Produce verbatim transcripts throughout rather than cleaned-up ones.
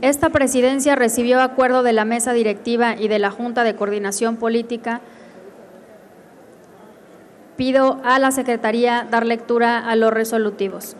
Esta presidencia recibió acuerdo de la mesa directiva y de la Junta de Coordinación Política. Pido a la Secretaría dar lectura a los resolutivos.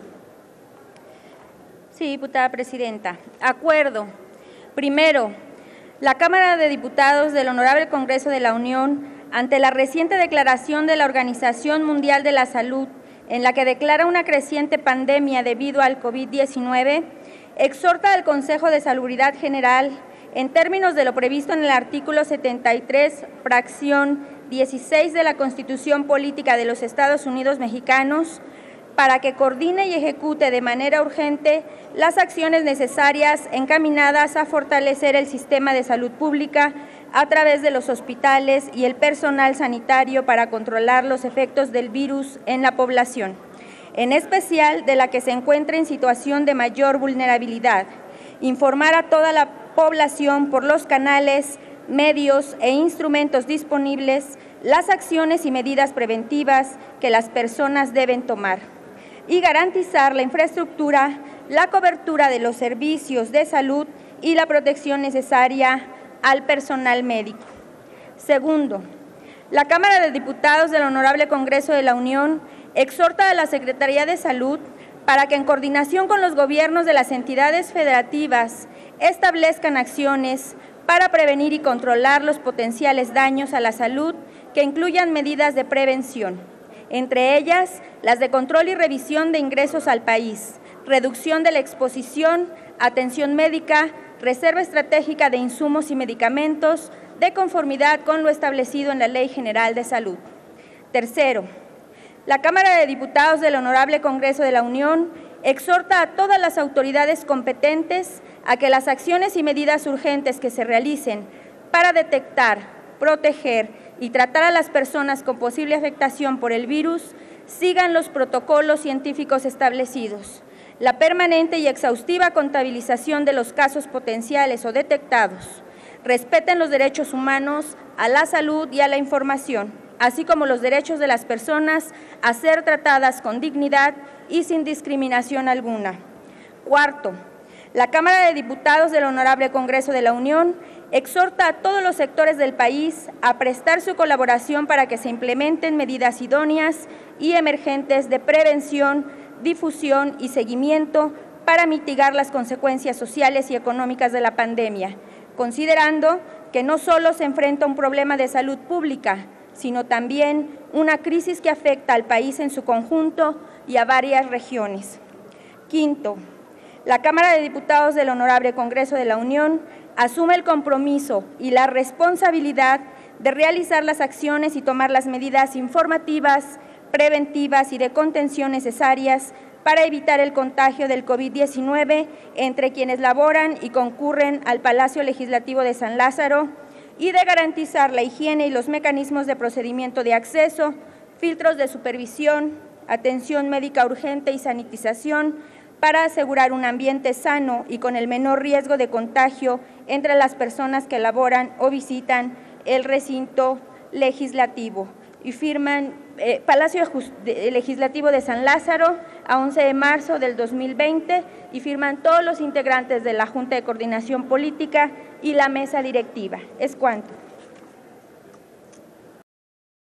Sí, diputada presidenta. Acuerdo. Primero, la Cámara de Diputados del Honorable Congreso de la Unión, ante la reciente declaración de la Organización Mundial de la Salud, en la que declara una creciente pandemia debido al COVID diecinueve, exhorta al Consejo de Salubridad General, en términos de lo previsto en el artículo setenta y tres, fracción dieciséis de la Constitución Política de los Estados Unidos Mexicanos, para que coordine y ejecute de manera urgente las acciones necesarias encaminadas a fortalecer el sistema de salud pública a través de los hospitales y el personal sanitario para controlar los efectos del virus en la población, en especial de la que se encuentra en situación de mayor vulnerabilidad. Informar a toda la población por los canales, medios e instrumentos disponibles las acciones y medidas preventivas que las personas deben tomar y garantizar la infraestructura, la cobertura de los servicios de salud y la protección necesaria al personal médico. Segundo, la Cámara de Diputados del Honorable Congreso de la Unión exhorta a la Secretaría de Salud para que, en coordinación con los gobiernos de las entidades federativas, establezcan acciones para prevenir y controlar los potenciales daños a la salud que incluyan medidas de prevención, entre ellas las de control y revisión de ingresos al país, reducción de la exposición, atención médica, reserva estratégica de insumos y medicamentos, de conformidad con lo establecido en la Ley General de Salud. Tercero, la Cámara de Diputados del Honorable Congreso de la Unión exhorta a todas las autoridades competentes a que las acciones y medidas urgentes que se realicen para detectar, proteger y tratar a las personas con posible afectación por el virus sigan los protocolos científicos establecidos, la permanente y exhaustiva contabilización de los casos potenciales o detectados, respeten los derechos humanos a la salud y a la información, así como los derechos de las personas a ser tratadas con dignidad y sin discriminación alguna. Cuarto, la Cámara de Diputados del Honorable Congreso de la Unión exhorta a todos los sectores del país a prestar su colaboración para que se implementen medidas idóneas y emergentes de prevención, difusión y seguimiento para mitigar las consecuencias sociales y económicas de la pandemia, considerando que no solo se enfrenta un problema de salud pública, sino también una crisis que afecta al país en su conjunto y a varias regiones. Quinto, la Cámara de Diputados del Honorable Congreso de la Unión asume el compromiso y la responsabilidad de realizar las acciones y tomar las medidas informativas, preventivas y de contención necesarias para evitar el contagio del COVID diecinueve entre quienes laboran y concurren al Palacio Legislativo de San Lázaro y de garantizar la higiene y los mecanismos de procedimiento de acceso, filtros de supervisión, atención médica urgente y sanitización para asegurar un ambiente sano y con el menor riesgo de contagio entre las personas que laboran o visitan el recinto legislativo. Y firman eh, Palacio Legislativo de San Lázaro a once de marzo del dos mil veinte y firman todos los integrantes de la Junta de Coordinación Política y la mesa directiva. Es cuanto.